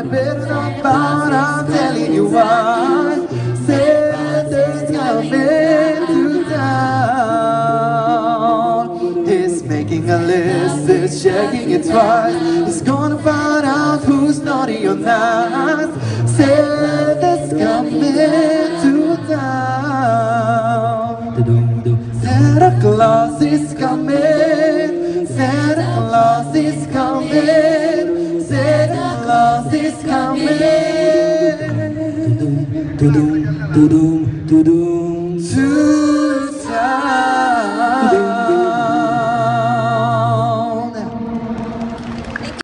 better not bound, I'm telling you why. Santa's coming to town. He's making a list, he's checking it twice. He's gonna find out who's naughty or nice. Santa's coming to town. Santa Claus is coming. Santa Claus is coming. Santa Claus is coming to